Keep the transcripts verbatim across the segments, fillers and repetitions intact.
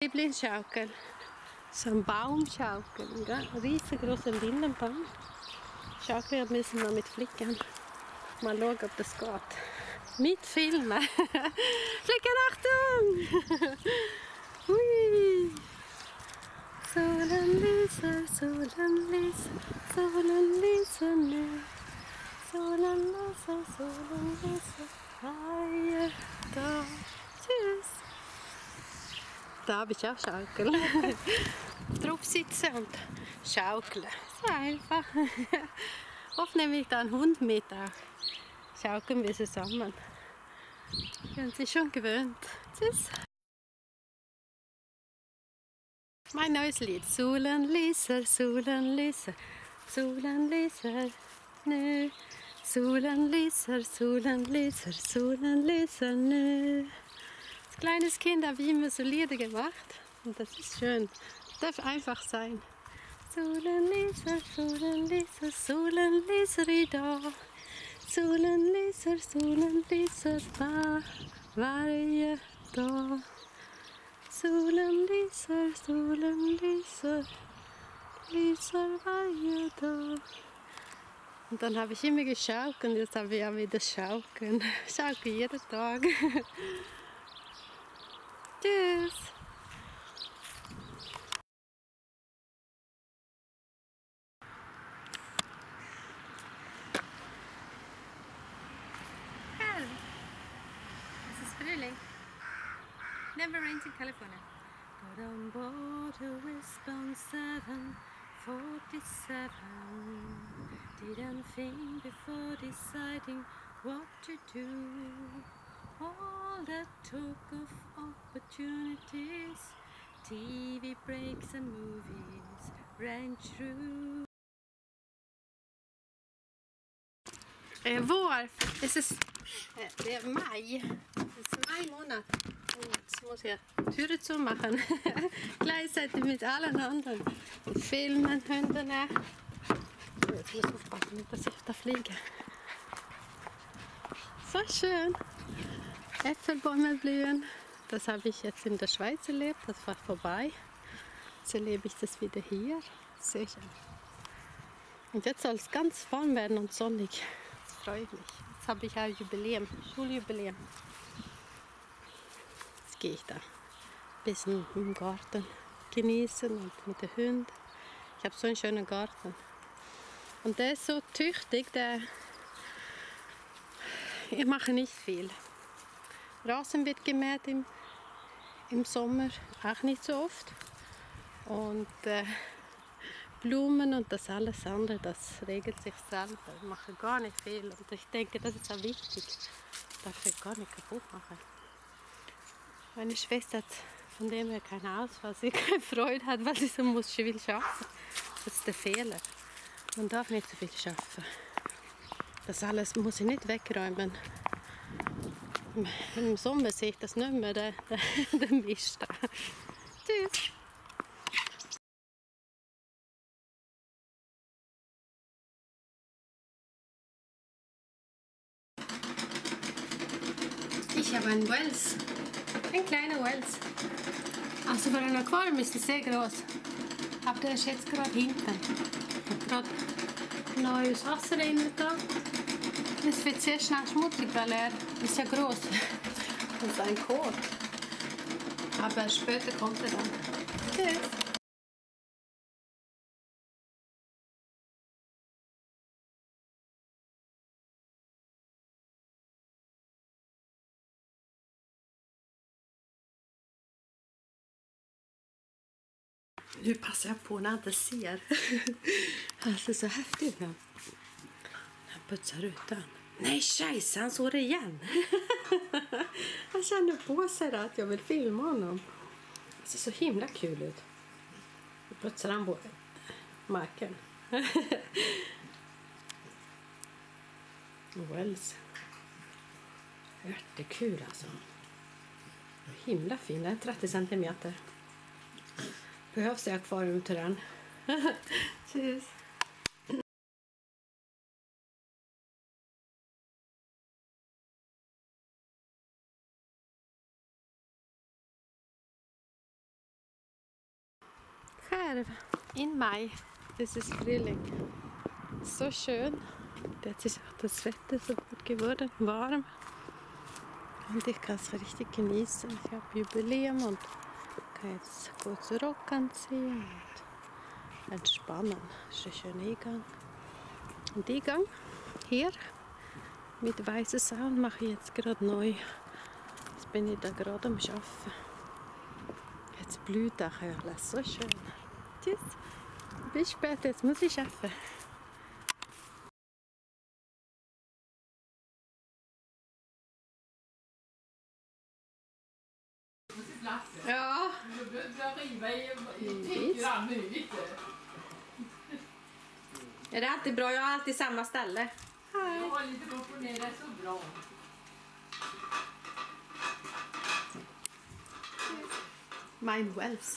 Lieblingsschaukel. So ein Baumschaukel, ein riesengroßer Lindenbaum. Schaukel müssen wir mit flicken. Mal schauen, ob das geht. Mit filmen. Flicken, Achtung! Hui! Solenlyser, Solenlyser, Solenlyser nu. Solenlyser, Solenlyser, freie da. Tschüss! Da habe ich auch Schaukel. Drauf sitzen und schaukeln. So einfach. Oft nehme ich da einen Hund mit. Auch. Schaukeln wir zusammen. Die haben sich schon gewöhnt. Tschüss. Mein neues Lied. Solenlyser, Solenlyser, Solenlyser nu. Solenlyser, Solenlyser, Solenlyser nu. Als kleines Kind habe ich immer so Lieder gemacht und das ist schön. Das darf einfach sein. Solenlyser, Solenlyser, Solenlyser i dag. Solenlyser, Solenlyser var varje dag. Solenlyser, Solenlyser, lyser varje dag. Und dann habe ich immer geschaukelt und jetzt habe ich auch wieder schaukeln. Schaukel jeden Tag. Tschüss! Hell! Es ist Frühling. Never rains in California. Got on board a Westbound seven forty-seven. Didn't think before deciding what to do. All that talk of opportunities, T V breaks and movies ran through. Eh, vår, es ist, eh, det är maj, det är maj månad. Jetzt muss ich Türen zumachen. Gleichzeitig mit allen anderen. Mit Filmen, Hunden. Jetzt muss ich aufpassen, nicht, dass ich da fliege. So schön. Äpfelbäume blühen. Das habe ich jetzt in der Schweiz erlebt. Das war vorbei. Jetzt erlebe ich das wieder hier. Sehr schön. Und jetzt soll es ganz warm werden und sonnig. Das freue ich mich. Jetzt habe ich ein Jubiläum, Schuljubiläum. Jetzt gehe ich da ein bisschen im Garten genießen und mit den Hunden. Ich habe so einen schönen Garten. Und der ist so tüchtig, der ich mache nicht viel. Rasen wird gemäht im, im Sommer, auch nicht so oft. Und äh, Blumen und das alles andere, das regelt sich selber. Ich mache gar nicht viel und ich denke, das ist auch wichtig. Das darf ich gar nicht kaputt machen. Meine Schwester hat von dem her kein Haus, weil sie keine Freude hat, weil sie so muss, sie will schaffen. Das ist der Fehler. Man darf nicht so viel schaffen. Das alles muss ich nicht wegräumen. Im Sommer sehe ich das nicht mehr, der, der, der Mist. Tschüss! Ich habe einen Wels. Ein kleiner Wels. Also für ein Aquarium ist es sehr groß. Aber der ist jetzt gerade hinten. Ich habe gerade neues Wasser rein da. Es wird sehr schnell schmutzig, weil er ist ja groß. Das ist ein Kot. Aber später kommt er dann. Tschüss. Nu passar jag på när jag inte ser. Alltså så häftigt. Han putsar rutan. Nej, scheisse, han såg det igen. Han kände på sig att jag vill filma honom. Det ser så himla kul ut. Nu putsar han på marken. Wells. Jättekul alltså. Himla fin, den är trettio centimeter. Behövs i akvarium till den. Tschüss. Här in Mai. Es ist Frühling. So schön. Jetzt ist auch das Wetter so gut geworden, warm. Und ich kann es richtig genießen. Ich habe Jubiläum und kann jetzt kurz Rock anziehen und entspannen. Das ist ein schöner Eingang. Und Eingang hier mit weißem Sound mache ich jetzt gerade neu. Jetzt bin ich da gerade am Arbeiten. Jetzt blüht auch alles so schön. Tschüss. Bis später, jetzt muss ich arbeiten. Ja. Är det alltid bra? Jag har alltid samma ställe. Hej. Jag har lite upp och ner, det är så bra. Mein Wells.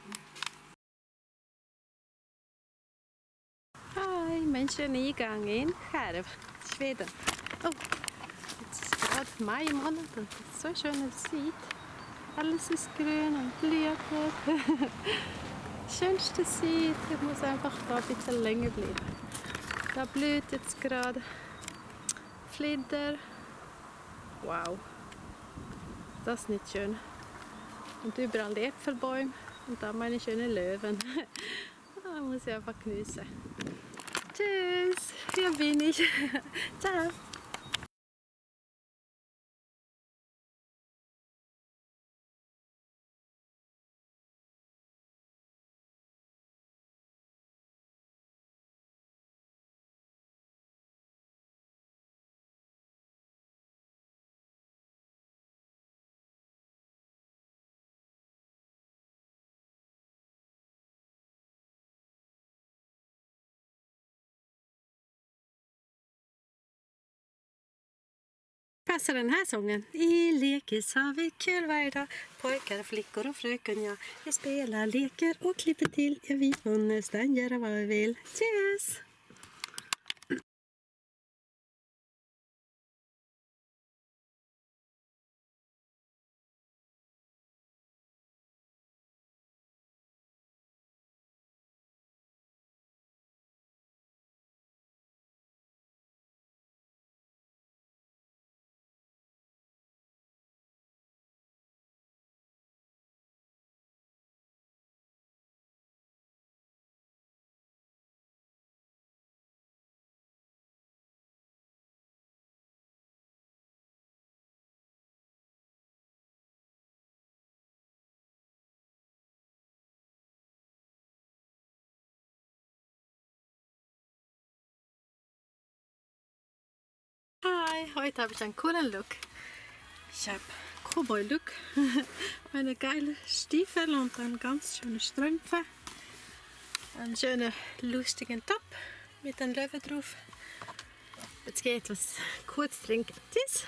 Hej, Menschen Eingang in Kärv, Schweden. Oh, jetzt ist gerade Mai Monat und es ist so schön, es sieht. Alles ist grün und blüht. Schönste sieht, ich muss einfach da ein bisschen länger bleiben. Da blüht jetzt gerade Flieder. Wow, das ist nicht schön. Und überall die Äpfelbäume und da meine schönen Löwen. Da muss ich einfach genießen. Tschüss, hier bin ich. Ciao. Passar den här sången? I lekis har vi kul varje dag. Pojkar, flickor och fröken, ja. Vi spelar, leker och klipper till. Ja, vi får nästan göra vad vi vill. Tschüss! Hi, heute habe ich einen coolen Look. Ich habe Cowboy-Look, meine geile Stiefel und dann ganz schöne Strümpfe. Einen schönen lustigen Top mit einem Löwe drauf. Jetzt gehe ich etwas kurz trinken. Tschüss!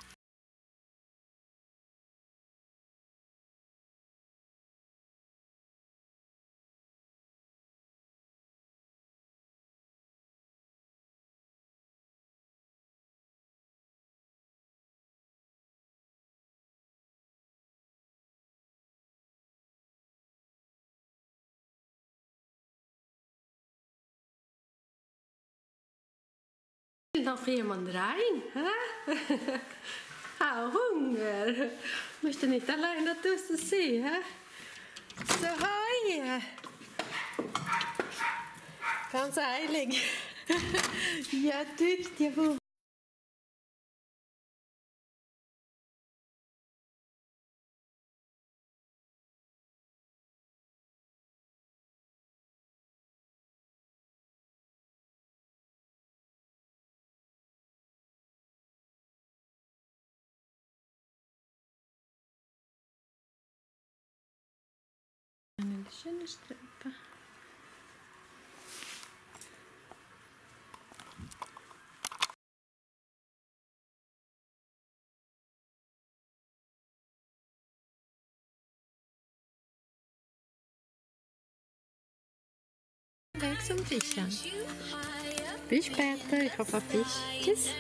Vill noch jemand rein? Hä? Har Hunger? Möchte nicht allein da draußen sehen? Hä? So, hoi! Ganz eilig. Ja, duktig Hund. Eine schöne Strümpfe. Weg zum Fischen. Bis später, ich hoffe auf Fisch. Tschüss.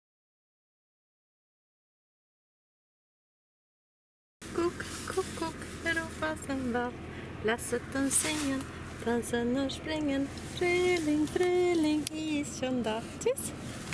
Guck, guck, guck. Dezember, lasset uns singen, tanzen und springen. Frühling, Frühling ist schon da. Tschüss!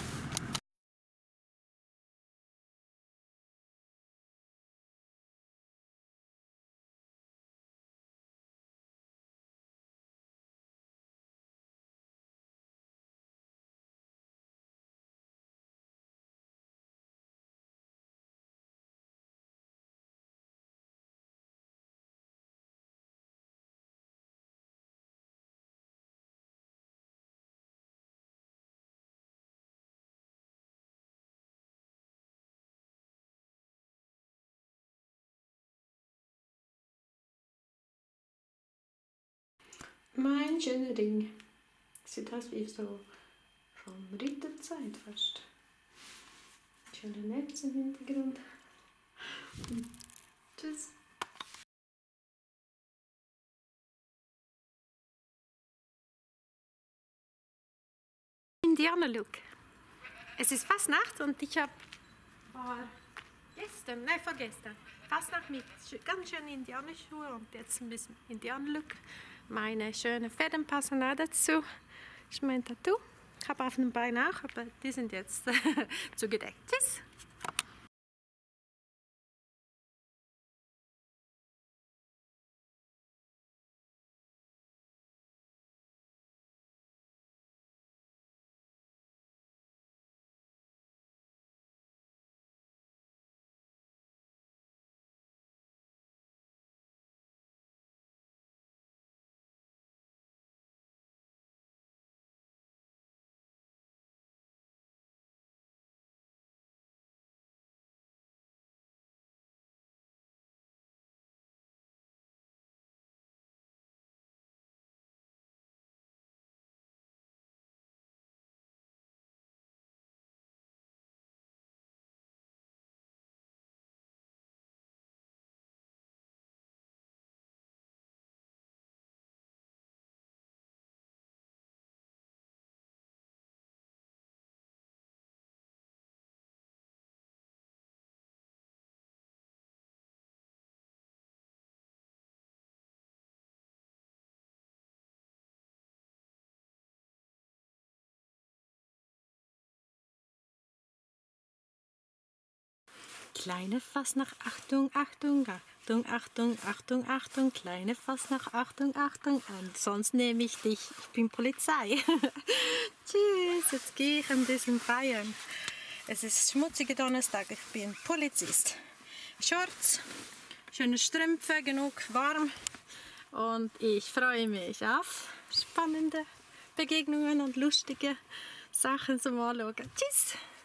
Mein schöner Ring. Sieht aus wie so von Ritterzeit fast. Schöne Netz im Hintergrund. Tschüss. Indianerlook. Es ist fast Nacht und ich habe war gestern, nein vorgestern, fast Nacht mit ganz schönen Indianerschuhen und jetzt ein bisschen Indianerlook. Meine schönen Federn passen auch dazu. Das ist mein Tattoo. Ich habe auf dem Bein auch, aber die sind jetzt zugedeckt. Tschüss! Kleine Fasnacht, Achtung, Achtung, Achtung, Achtung, Achtung, Achtung, kleine Fasnacht, Achtung, Achtung, und sonst nehme ich dich, ich bin Polizei. Tschüss, jetzt gehe ich ein bisschen feiern. Es ist schmutziger Donnerstag, ich bin Polizist. Shorts, schöne Strümpfe, genug warm und ich freue mich auf spannende Begegnungen und lustige Sachen zum Anschauen. Tschüss!